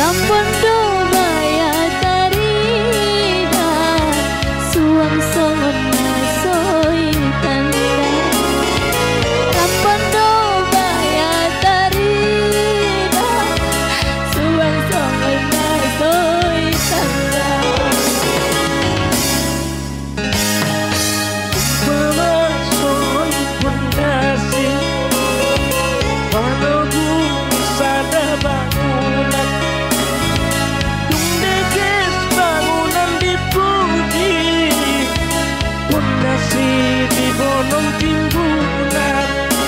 Rampondo baya tarida suang songon nasoi tanda. Rampondo baya tarida suang songon nasoi tanda. Memasoi pondasi walau bumi sada bangunan. Dumdeges bangunan dipuji, pondasi dibonom timbunan.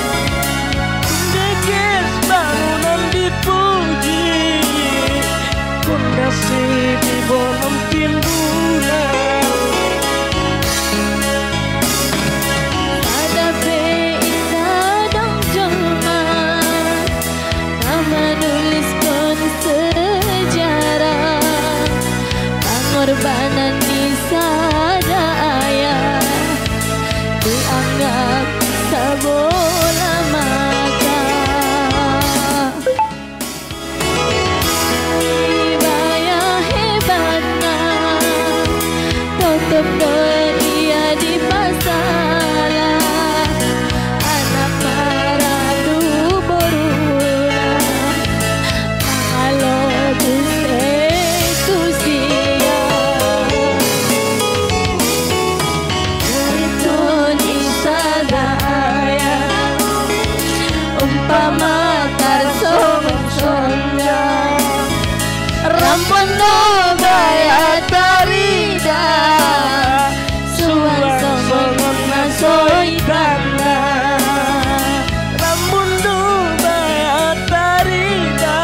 Dumdeges bangunan dipuji, pondasi dibonom timbunan. Ada beita dong jelma nama nuliskan sejarah pengorbanan di sadaya dianggap sabola maka ibaya hebatnya tutup dia di masalah anak maratu borula kalau itu sia itu nisadaya umpama karsong-songnya Rampondo baya tarida suang songon nasoi tanda. Rampondo baya tarida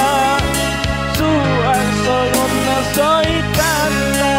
suang songon nasoi tanda.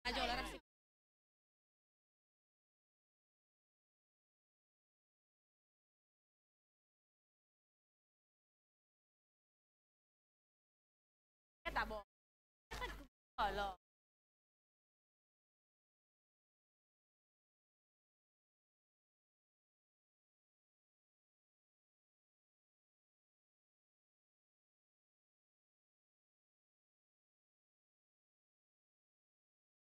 aja olarak sih. Tak boleh. Kan loh.